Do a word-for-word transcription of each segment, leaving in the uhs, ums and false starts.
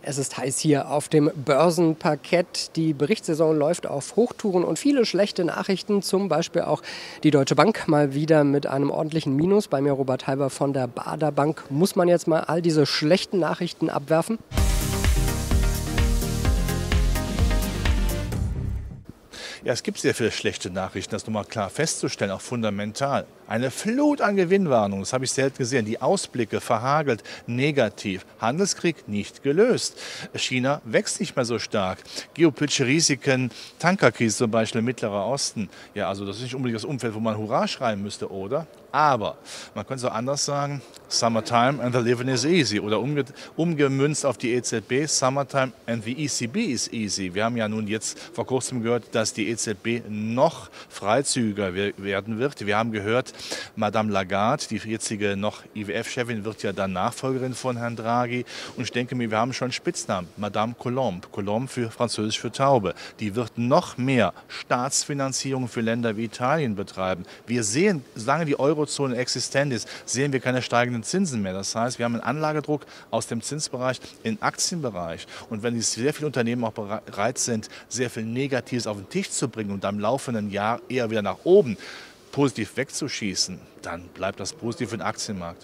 Es ist heiß hier auf dem Börsenparkett. Die Berichtssaison läuft auf Hochtouren und viele schlechte Nachrichten, zum Beispiel auch die Deutsche Bank mal wieder mit einem ordentlichen Minus. Bei mir Robert Halber von der Baader Bank. Muss man jetzt mal all diese schlechten Nachrichten abwerfen? Ja, es gibt sehr viele schlechte Nachrichten, das nochmal klar festzustellen, auch fundamental. Eine Flut an Gewinnwarnungen, das habe ich selten gesehen. Die Ausblicke verhagelt, negativ. Handelskrieg nicht gelöst. China wächst nicht mehr so stark. Geopolitische Risiken, Tankerkrise zum Beispiel im Mittleren Osten. Ja, also das ist nicht unbedingt das Umfeld, wo man Hurra schreiben müsste, oder? Aber man könnte es auch anders sagen, Summertime and the living is easy. Oder umge umgemünzt auf die E Z B, Summertime and the E C B is easy. Wir haben ja nun jetzt vor kurzem gehört, dass die E Z B noch freizügiger werden wird. Wir haben gehört, Madame Lagarde, die jetzige noch I W F-Chefin, wird ja dann Nachfolgerin von Herrn Draghi. Und ich denke mir, wir haben schon Spitznamen. Madame Colombe, Colombe für Französisch für Taube. Die wird noch mehr Staatsfinanzierung für Länder wie Italien betreiben. Wir sehen, solange die Eurozone existent ist, sehen wir keine steigenden Zinsen mehr. Das heißt, wir haben einen Anlagedruck aus dem Zinsbereich in den Aktienbereich. Und wenn sehr viele Unternehmen auch bereit sind, sehr viel Negatives auf den Tisch zu bringen und am laufenden Jahr eher wieder nach oben positiv wegzuschießen, dann bleibt das positiv für den Aktienmarkt.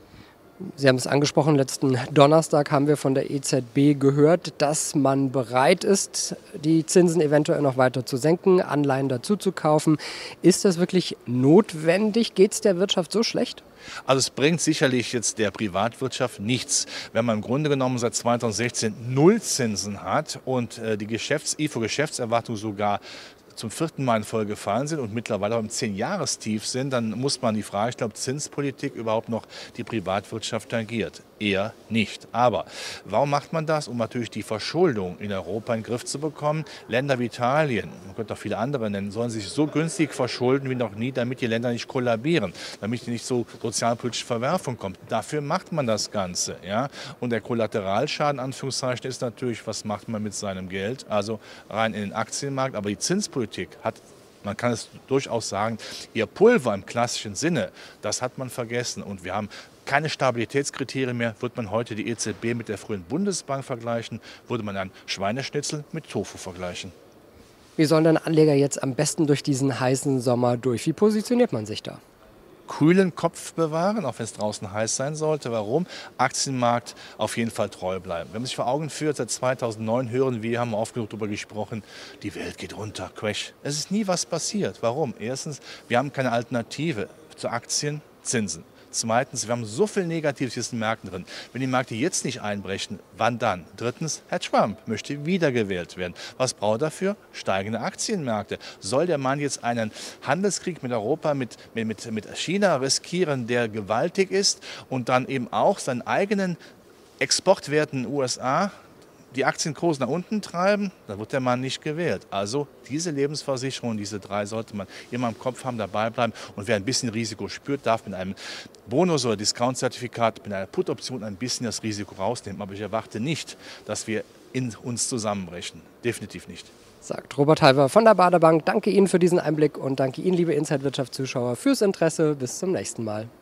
Sie haben es angesprochen, letzten Donnerstag haben wir von der E Z B gehört, dass man bereit ist, die Zinsen eventuell noch weiter zu senken, Anleihen dazu zu kaufen. Ist das wirklich notwendig? Geht es der Wirtschaft so schlecht? Also es bringt sicherlich jetzt der Privatwirtschaft nichts, wenn man im Grunde genommen seit zweitausendsechzehn Nullzinsen hat und äh, die Geschäfts-, I F O-Geschäftserwartungen sogar zum vierten Mal in Folge gefallen sind und mittlerweile auch im zehn-Jahrestief sind, dann muss man die Frage, ich glaube, Zinspolitik überhaupt noch die Privatwirtschaft tangiert. Eher nicht. Aber warum macht man das? Um natürlich die Verschuldung in Europa in den Griff zu bekommen. Länder wie Italien, man könnte auch viele andere nennen, sollen sich so günstig verschulden wie noch nie, damit die Länder nicht kollabieren, damit nicht so sozialpolitische Verwerfung kommt. Dafür macht man das Ganze. Ja? Und der Kollateralschaden, Anführungszeichen, ist natürlich, was macht man mit seinem Geld? Also rein in den Aktienmarkt, aber die Zinspolitik hat, man kann es durchaus sagen, ihr Pulver im klassischen Sinne, das hat man vergessen. Und wir haben keine Stabilitätskriterien mehr. Wird man heute die E Z B mit der frühen Bundesbank vergleichen, würde man einen Schweineschnitzel mit Tofu vergleichen. Wie sollen denn Anleger jetzt am besten durch diesen heißen Sommer durch? Wie positioniert man sich da? Kühlen Kopf bewahren, auch wenn es draußen heiß sein sollte. Warum? Aktienmarkt auf jeden Fall treu bleiben. Wenn man sich vor Augen führt, seit zweitausendneun hören wir, haben oft genug darüber gesprochen, die Welt geht runter, Crash. Es ist nie was passiert. Warum? Erstens, wir haben keine Alternative zu Aktien, Zinsen. Zweitens, wir haben so viel Negatives in den Märkten drin. Wenn die Märkte jetzt nicht einbrechen, wann dann? Drittens, Herr Trump möchte wiedergewählt werden. Was braucht er dafür? Steigende Aktienmärkte. Soll der Mann jetzt einen Handelskrieg mit Europa, mit, mit, mit China riskieren, der gewaltig ist und dann eben auch seinen eigenen Exportwert in den U S A, die Aktienkurse nach unten treiben, dann wird der Mann nicht gewählt. Also diese Lebensversicherung, diese drei sollte man immer im Kopf haben, dabei bleiben. Und wer ein bisschen Risiko spürt, darf mit einem Bonus- oder Discount-Zertifikat, mit einer Put-Option ein bisschen das Risiko rausnehmen. Aber ich erwarte nicht, dass wir in uns zusammenbrechen. Definitiv nicht. Sagt Robert Halver von der Baader Bank. Danke Ihnen für diesen Einblick und danke Ihnen, liebe Inside Wirtschaft-Zuschauer, fürs Interesse. Bis zum nächsten Mal.